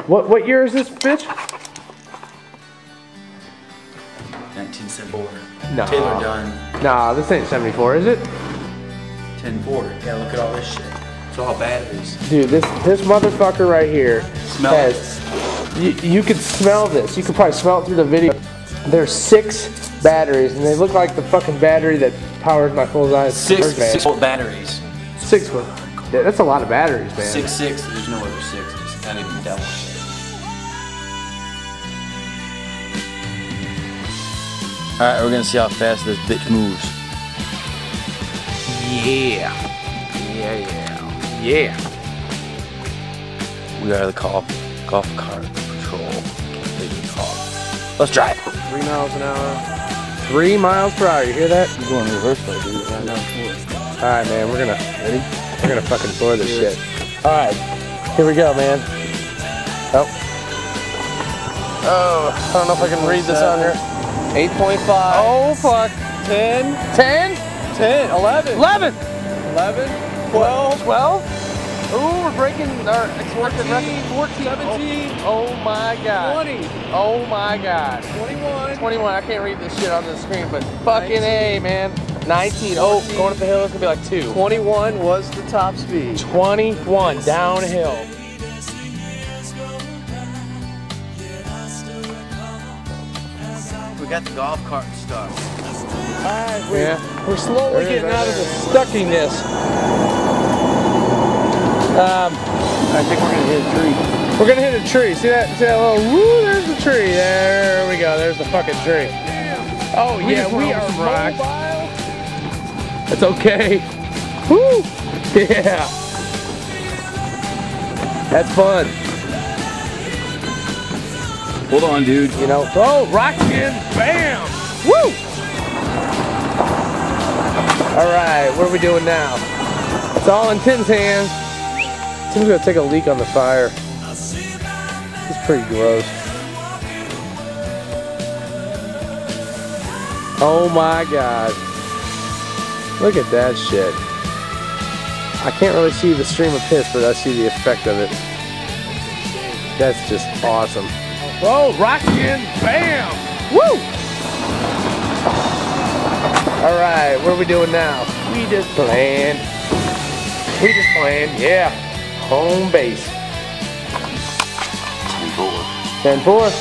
What year is this bitch? 1974. No. Taylor done. Nah, this ain't 74, is it? 10-4. Yeah, look at all this shit. It's all batteries. Dude, this motherfucker right here Smell has. You could smell this. You could probably smell it through the video. There's 6 batteries, and they look like the fucking battery that powers my full size. 6 volt batteries. 6 volt. Yeah, that's a lot of batteries, man. 6. There's no other 6. It's not even double. Alright, we're gonna see how fast this bitch moves. Yeah. We are the golf cart patrol. Let's drive. 3 miles an hour. 3 miles per hour. You hear that? You're going reverse though, dude. Right now. Alright, man. We're gonna fucking floor this shit. Alright. Here we go, man. Oh, I don't know if I can read this on here. 8.5. Oh, fuck. 10. 10? 10. 11. 11. 11. 12. 12? Ooh, we're breaking our expected record. 14. 17. Oh my god. 20. Oh my god. 21. 21. I can't read this shit on the screen, but fucking 19. A, man. 19. Oh, going up the hill is gonna be like 2. 21 was the top speed. 21 downhill. We got the golf cart stuck. Alright, we're slowly getting out of the stuckiness. I think we're gonna hit a tree. We're gonna hit a tree. See that little woo, there's the tree. There we go, there's the fucking tree. Oh yeah, we are mobile. That's okay. Woo! Yeah. That's fun. Hold on, dude. You know, oh, rockin', bam! Woo! Alright, what are we doing now? It's all in Tim's hands. Tim's gonna take a leak on the fire. It's pretty gross. Oh my god. Look at that shit. I can't really see the stream of piss, but I see the effect of it. That's just awesome. Whoa, rockin', bam! Woo! Alright, what are we doing now? We just playing, yeah. Home base. 10-4.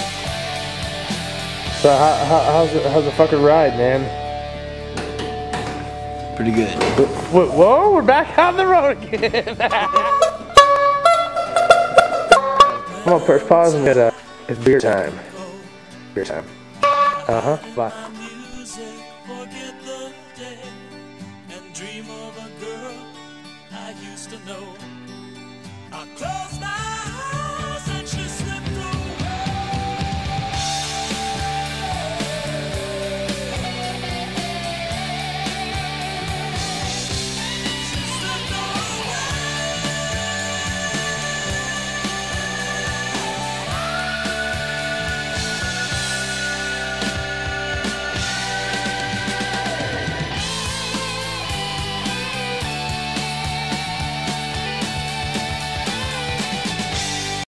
So how's the fucking ride, man? Pretty good. Whoa, we're back on the road again. I'm gonna press pause and it's beer time. Beer time. Bye. Dream of a girl I used to know. I close